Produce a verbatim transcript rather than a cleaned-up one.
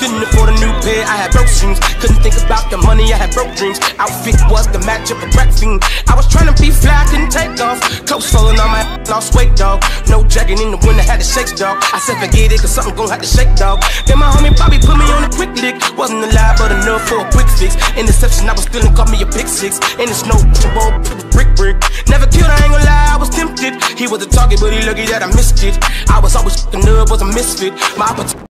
Couldn't afford a new pair, I had broke dreams. Couldn't think about the money, I had broke dreams. Outfit was the match of a crack fiend. I was trying to be fly, couldn't take off. Clothes falling on my lost weight, dog. No jacket in the winter, had to shake, dog. I said forget it, cause something gon' have to shake, dog. Then my homie Bobby put me on a quick lick. Wasn't alive but enough for a quick fix. Interception, I was feeling, caught me a pick six. In the snow, ball, brick, brick. Never killed, I ain't gon' lie, I was tempted. He was a target, but he lucky that I missed it. I was always f***ing up, was a misfit. My opportunity